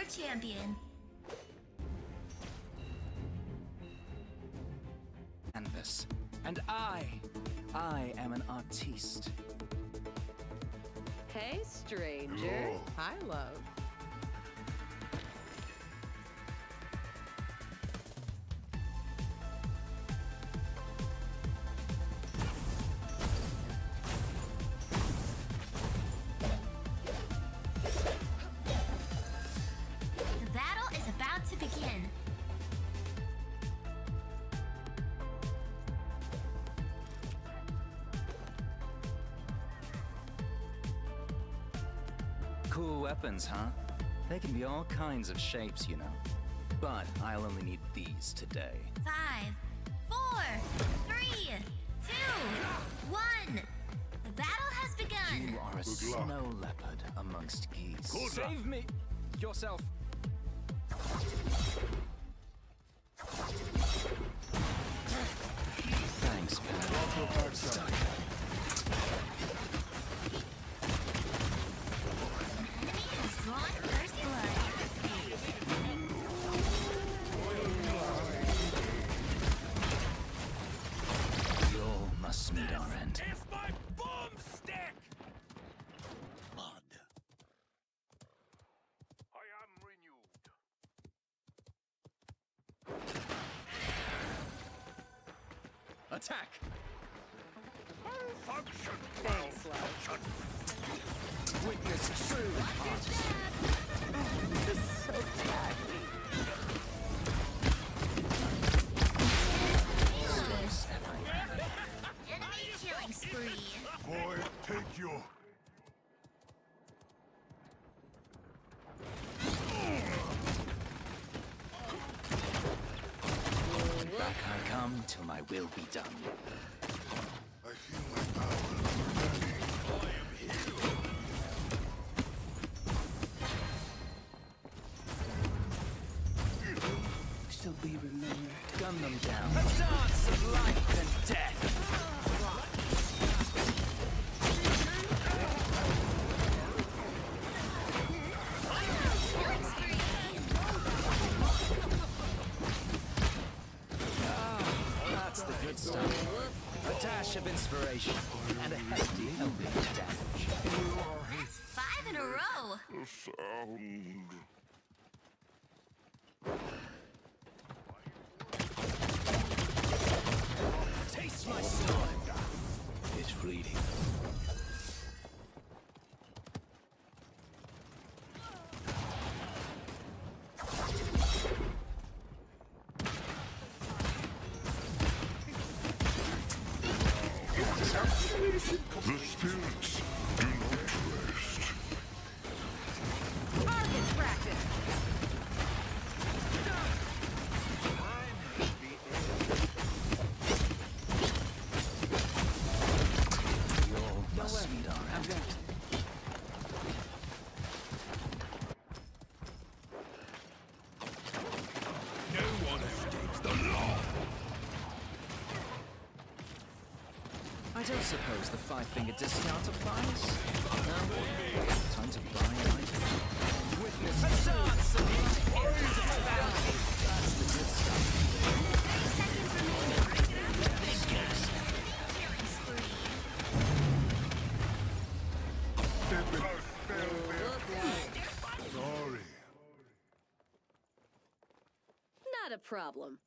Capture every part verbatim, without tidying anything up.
champion. Canvas. And I, I am an artiste. Hey, stranger. Hello. Hi, love. The battle is about to begin. Cool weapons, huh? They can be all kinds of shapes, you know. But I'll only need these today. Five, four, three, two, one. The battle has begun. You are a luck. snow leopard amongst geese. Good luck. Save me! Yourself! Thanks, pal. Stuck. Enemy has drawn first blood. We all must meet our end. It's my boomstick! Blood. I am renewed. Attack! Function! Thanks, love. Function! Witness true artistry. This is so tacky. Space everywhere. Enemy killing spree. Boy, take you. Back I come till my will be done. I feel my power returning. Shall be remembered. Gun them down. A dance of life and death. Killing spree. That's the good stuff. A dash of inspiration and a hefty helping of damage. Five in a row. The sound. Taste my slime. It's fleeting. The spirits do not rest. Target practice. We all must meet our end. No one escapes the law! I don't suppose the five-finger discount applies. No? Time to buy an item. Witness a dance of infinity. That's the good stuff. Thirty seconds remaining. Killing spree. Step it out, spell there. Sorry. Not a problem.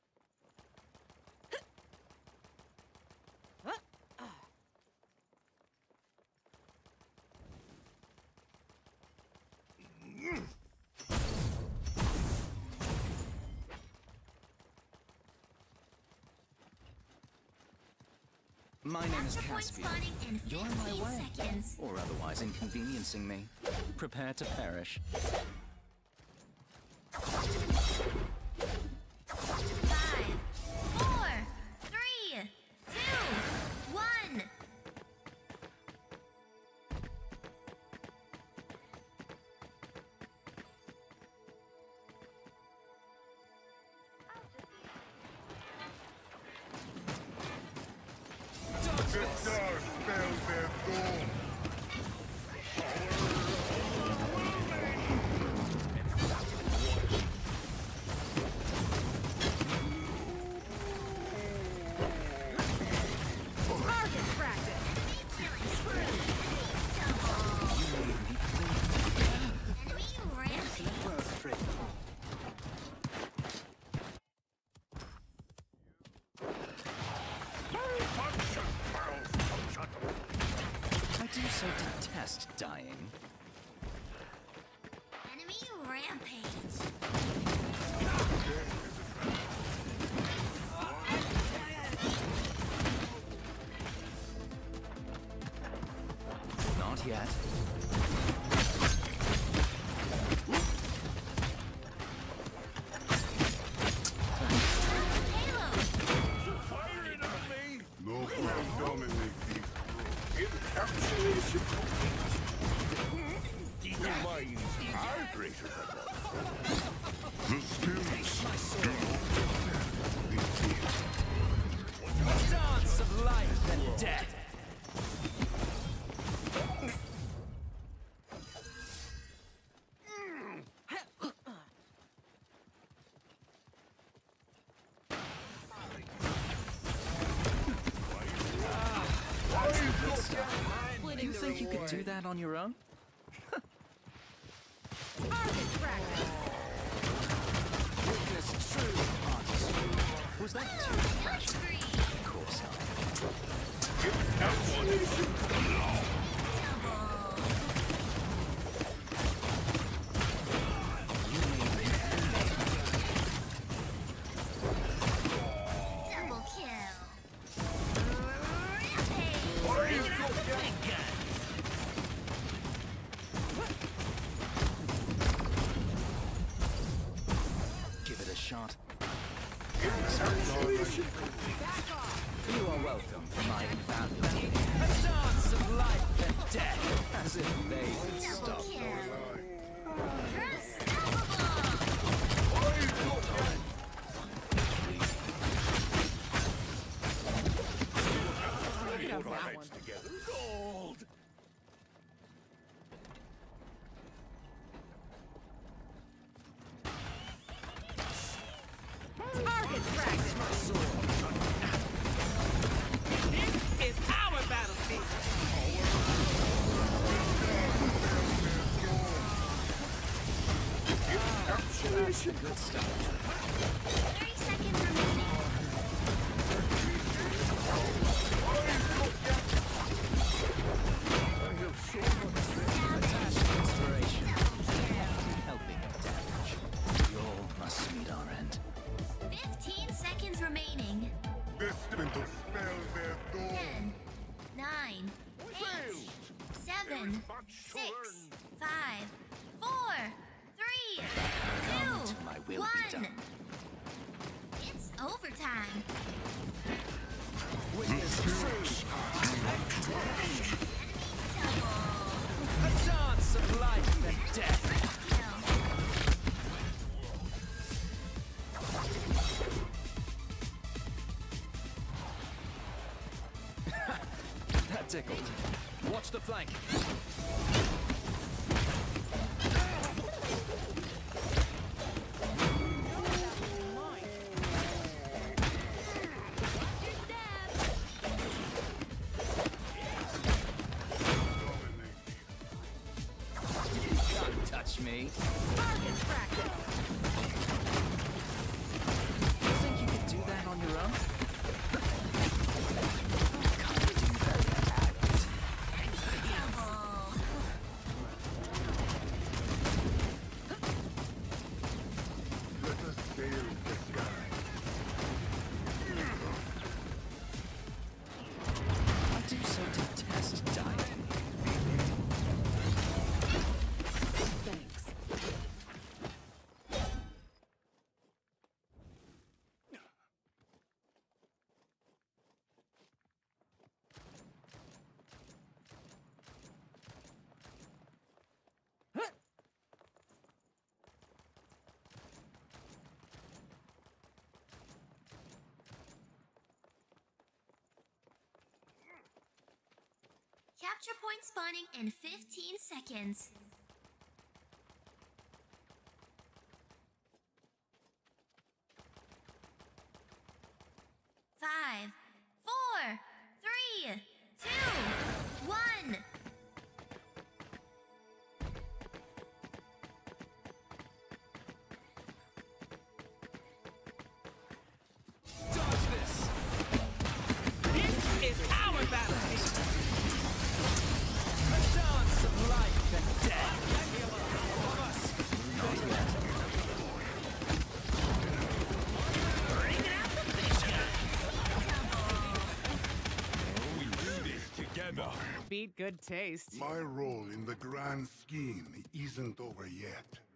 My name is Master point Caspian. spawning in You're in my fifteen way. seconds. Or otherwise inconveniencing me. Prepare to perish. Five, four, three, two, one. The dark spell their dawn. test dying. Enemy rampage. Not yet. Payload. Firing at me! No problem dominate these. Encapsulation complete. The minds are greater than us. The spirits do A dance of life and death. You think you could do that on your own? Target practice. Witness true artistry. Was that too Killing spree. Of course not. Encapsulation Double. You made Double kill. Rampage. Give it a shot. Encapsulation You are welcome, my invaluable. A dance of life and death, as if they would Double stop. kill. Unstoppable. Put Put our that one. heads together. Gold! Target practice. This is our battlefield. Encapsulation Good stuff. thirty seconds remaining. Inspiration. Helping damage. We all must meet our end. fifteen seconds remaining. destined to spell their doom. ten, nine, eight, seven, six, five, four, three, Come two, to my will be one. done. It's overtime. Witness true. Double A dance of life and death. kill. That tickled. Watch the flank. Can't touch me. Target practice. You think you could do that on your own? Double. Let us sail the sky. I do so detest dying. Thanks. Capture point spawning in fifteen seconds. Five, four, three, two, one. Dodge this! This is our battlefield. A dance Beat good taste. My role in the grand scheme isn't over yet.